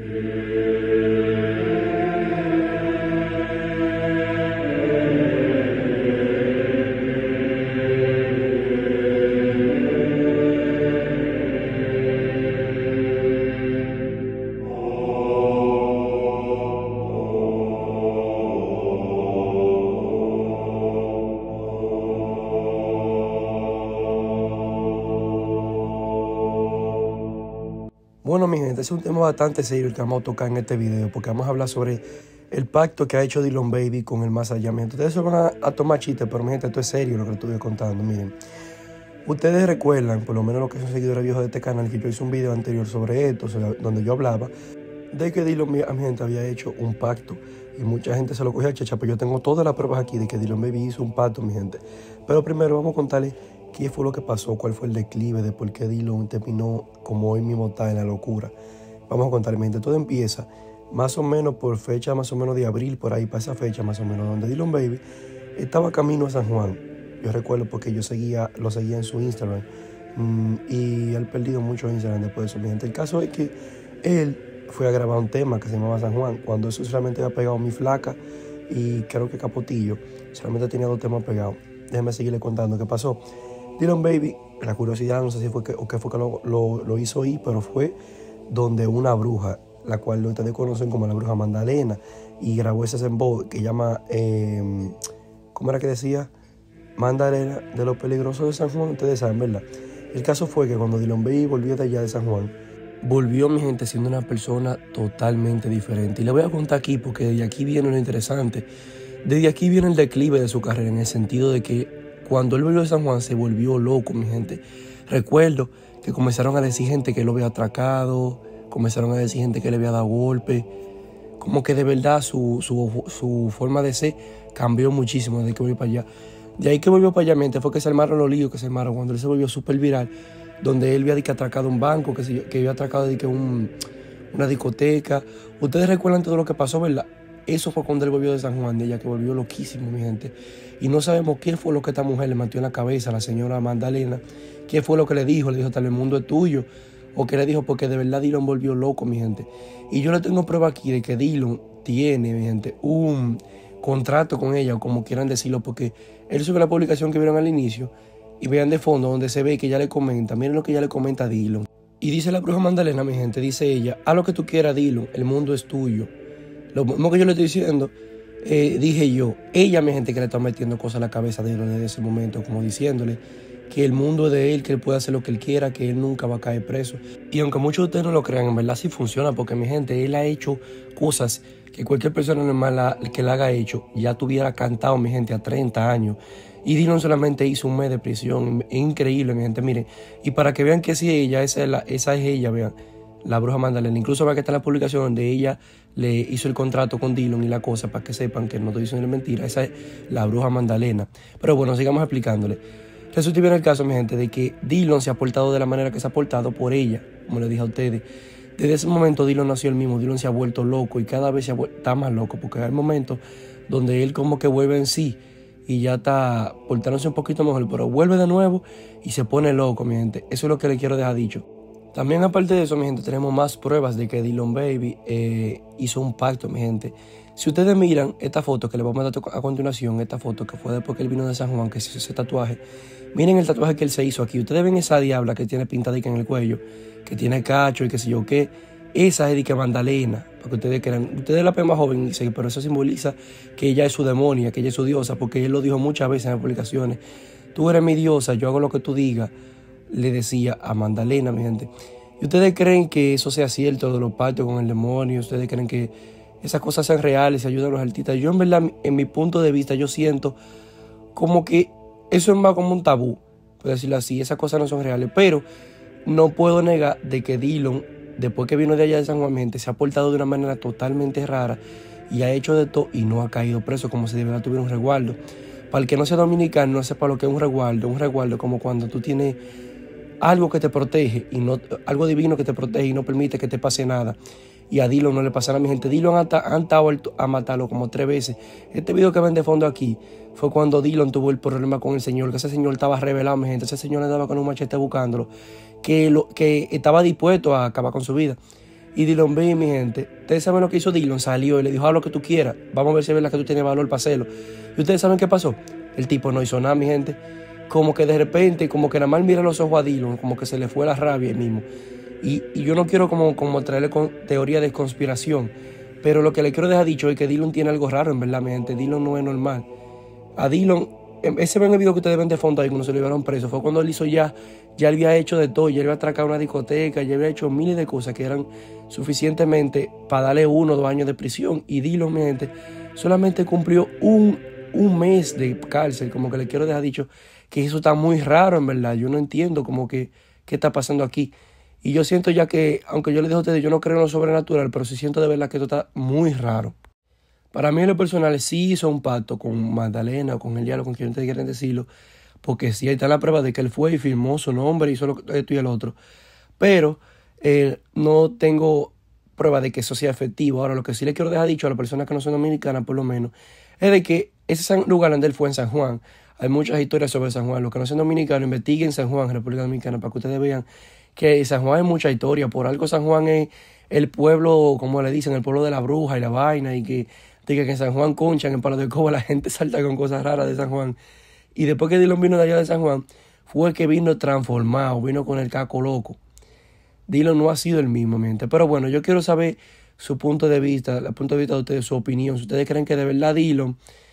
Bueno, mi gente, es un tema bastante serio el que vamos a tocar en este video, porque vamos a hablar sobre el pacto que ha hecho Dillon Baby con el más allá. Mi gente, ustedes se van a tomar chistes, pero mi gente, esto es serio lo que les estoy contando. Miren, ustedes recuerdan, por lo menos los que son seguidores viejos de este canal, que yo hice un video anterior sobre esto, donde yo hablaba de que Dillon, mi gente, había hecho un pacto. Y mucha gente se lo cogió a chacha, pero yo tengo todas las pruebas aquí de que Dillon Baby hizo un pacto, mi gente. Pero primero vamos a contarles qué fue lo que pasó, cuál fue el declive de por qué Dillon terminó como hoy mismo está en la locura. Vamos a contarles, mi gente. Todo empieza más o menos por fecha, más o menos de abril, por ahí para esa fecha más o menos, donde Dillon Baby estaba camino a San Juan. Yo recuerdo porque yo lo seguía en su Instagram y él perdido mucho Instagram después de eso, mi gente. El caso es que él fue a grabar un tema que se llamaba San Juan, cuando eso solamente había pegado Mi Flaca y creo que Capotillo, solamente tenía 2 temas pegados. Déjenme seguirle contando qué pasó. Dillon Baby, la curiosidad, no sé si fue que lo hizo ahí, pero fue donde una bruja, la cual ustedes conocen como la bruja Magdalena, y grabó ese sembo que llama, ¿cómo era que decía? Magdalena de los peligrosos de San Juan, ustedes saben, ¿verdad? El caso fue que cuando Dillon Baby volvió de allá de San Juan, volvió, mi gente, siendo una persona totalmente diferente. Y le voy a contar aquí, porque desde aquí viene lo interesante. Desde aquí viene el declive de su carrera, en el sentido de que cuando él volvió de San Juan se volvió loco, mi gente. Recuerdo que comenzaron a decir gente que lo había atracado, comenzaron a decir gente que le había dado golpe. Como que de verdad su forma de ser cambió muchísimo desde que volvió para allá. De ahí que volvió para allá, mi gente, fue que se armaron los líos que se armaron cuando él se volvió súper viral, donde él había atracado un banco, que había atracado una discoteca. Ustedes recuerdan todo lo que pasó, ¿verdad? Eso fue cuando él volvió de San Juan, de ella, que volvió loquísimo, mi gente. Y no sabemos qué fue lo que esta mujer le metió en la cabeza a la señora Magdalena. ¿Qué fue lo que le dijo? Le dijo, tal vez el mundo es tuyo. O qué le dijo, porque de verdad Dillon volvió loco, mi gente. Y yo le tengo prueba aquí de que Dillon tiene, mi gente, un contrato con ella, o como quieran decirlo, porque él sube la publicación que vieron al inicio y vean de fondo donde se ve que ella le comenta. Miren lo que ella le comenta a Dillon. Y dice la bruja Magdalena, mi gente, dice ella, haz lo que tú quieras, Dillon, el mundo es tuyo. Lo mismo que yo le estoy diciendo, dije yo, ella, mi gente, que le está metiendo cosas a la cabeza de él desde ese momento, como diciéndole que el mundo es de él, que él puede hacer lo que él quiera, que él nunca va a caer preso. Y aunque muchos de ustedes no lo crean, en verdad sí funciona, porque mi gente, él ha hecho cosas que cualquier persona normal que la haya hecho ya tuviera cantado, mi gente, a 30 años. Y Dillon solamente hizo 1 mes de prisión. Es increíble, mi gente, miren. Y para que vean que sí, ella, esa es ella, vean, la bruja Magdalena. Incluso va que está la publicación donde ella le hizo el contrato con Dillon y la cosa, para que sepan que no estoy diciendo mentira. Esa es la bruja Magdalena. Pero bueno, sigamos explicándole. Resulta bien el caso, mi gente, de que Dillon se ha portado de la manera que se ha portado por ella, como les dije a ustedes. Desde ese momento Dillon nació el mismo, Dillon se ha vuelto loco y cada vez está más loco, porque hay momentos donde él como que vuelve en sí y ya está portándose un poquito mejor, pero vuelve de nuevo y se pone loco, mi gente. Eso es lo que le quiero dejar dicho. También aparte de eso, mi gente, tenemos más pruebas de que Dillon Baby hizo un pacto, mi gente. Si ustedes miran esta foto que les vamos a dar a continuación, esta foto que fue después que él vino de San Juan, que se hizo ese tatuaje, miren el tatuaje que él se hizo aquí. Ustedes ven esa diabla que tiene pintadica en el cuello, que tiene cacho y qué sé yo qué. Esa es de que Magdalena, para que ustedes crean. Ustedes la ven más joven y dicen, pero eso simboliza que ella es su demonia, que ella es su diosa, porque él lo dijo muchas veces en las publicaciones. Tú eres mi diosa, yo hago lo que tú digas, le decía a Magdalena, mi gente. ¿Y ustedes creen que eso sea cierto de los pactos con el demonio? ¿Ustedes creen que esas cosas sean reales y ayudan a los artistas? Yo en verdad, en mi punto de vista, yo siento como que eso es más como un tabú, por decirlo así. Esas cosas no son reales, pero no puedo negar de que Dillon, después que vino de allá de San Juan, gente, se ha portado de una manera totalmente rara y ha hecho de todo y no ha caído preso, como si de verdad tuviera un resguardo. Para el que no sea dominicano, no sepa lo que es un resguardo como cuando tú tienes algo que te protege, y no, algo divino que te protege y no permite que te pase nada. Y a Dillon no le pasará, mi gente. Dillon han estado a matarlo como 3 veces. Este video que ven de fondo aquí fue cuando Dillon tuvo el problema con el señor, que ese señor estaba revelado, mi gente. Ese señor andaba con un machete buscándolo, que estaba dispuesto a acabar con su vida. Y Dylan Baby, mi gente, ustedes saben lo que hizo Dylan, salió y le dijo, haz lo que tú quieras, vamos a ver si es verdad que tú tienes valor para hacerlo. Y ustedes saben qué pasó, el tipo no hizo nada, mi gente, como que de repente, como que nada más mira los ojos a Dylan, como que se le fue la rabia ahí mismo. Y yo no quiero como traerle teoría de conspiración, pero lo que le quiero dejar dicho es que Dylan tiene algo raro, en verdad, mi gente. Dylan no es normal. A Dylan, ese ven el video que ustedes ven de fondo ahí cuando se lo llevaron preso, fue cuando él hizo ya había hecho de todo, ya había atracado una discoteca, ya había hecho miles de cosas que eran suficientemente para darle 1 o 2 años de prisión. Y Dylan, mi gente, solamente cumplió un mes de cárcel. Como que le quiero dejar dicho que eso está muy raro, en verdad. Yo no entiendo como que qué está pasando aquí. Y yo siento ya que, aunque yo les digo a ustedes, yo no creo en lo sobrenatural, pero sí siento de verdad que esto está muy raro. Para mí en lo personal sí hizo un pacto con Magdalena o con el diablo, con quien ustedes quieren decirlo, porque sí ahí está la prueba de que él fue y firmó su nombre, hizo esto y el otro. Pero no tengo prueba de que eso sea efectivo. Ahora, lo que sí le quiero dejar dicho a las personas que no son dominicanas, por lo menos, es de que ese lugar donde él fue en San Juan, hay muchas historias sobre San Juan. Los que no son dominicanos, investiguen San Juan, República Dominicana, para que ustedes vean que San Juan hay mucha historia. Por algo San Juan es el pueblo, como le dicen, el pueblo de la bruja y la vaina, y que en San Juan conchan, en Palo de Coba la gente salta con cosas raras de San Juan. Y después que Dylan vino de allá de San Juan, fue que vino transformado, vino con el caco loco. Dylan no ha sido el mismo, mi gente. Pero bueno, yo quiero saber su punto de vista, el punto de vista de ustedes, su opinión. Si ustedes creen que de verdad Dylan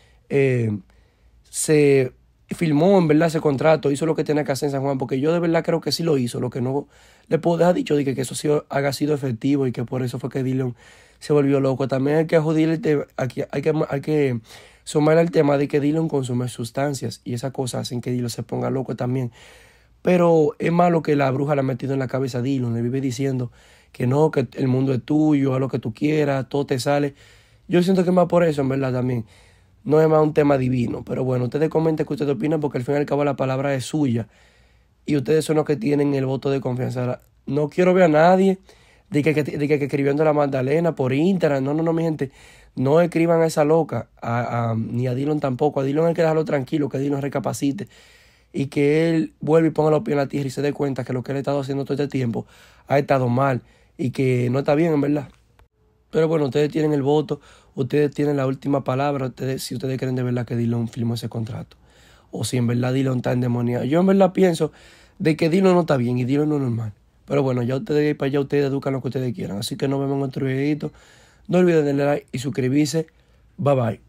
se firmó, en verdad, ese contrato, hizo lo que tenía que hacer en San Juan, porque yo de verdad creo que sí lo hizo. Lo que no le puedo dejar dicho de que eso sí haya sido efectivo y que por eso fue que Dylan se volvió loco. También hay que ajudir hay que sumar el tema de que Dylan consume sustancias y esas cosas hacen que Dylan se ponga loco también. Pero es malo que la bruja le ha metido en la cabeza a Dylan, le vive diciendo que no, que el mundo es tuyo, haz lo que tú quieras, todo te sale. Yo siento que es más por eso, en verdad, también. No es más un tema divino. Pero bueno, ustedes comenten qué ustedes opinan, porque al fin y al cabo la palabra es suya. Y ustedes son los que tienen el voto de confianza. Ahora, no quiero ver a nadie de que escribiendo a la Magdalena por Instagram. No, mi gente. No escriban a esa loca, ni a Dylan tampoco. A Dylan hay que dejarlo tranquilo, que Dylan recapacite. Y que él vuelva y ponga los pies en la tierra y se dé cuenta que lo que él ha estado haciendo todo este tiempo ha estado mal y que no está bien, en verdad. Pero bueno, ustedes tienen el voto, ustedes tienen la última palabra, si ustedes creen de verdad que Dylan firmó ese contrato. O si en verdad Dylan está endemoniado. Yo en verdad pienso de que Dylan no está bien y Dylan no es normal. Pero bueno, ya ustedes para allá, ustedes educan lo que ustedes quieran. Así que nos vemos en otro videito. No olviden darle like y suscribirse. Bye bye.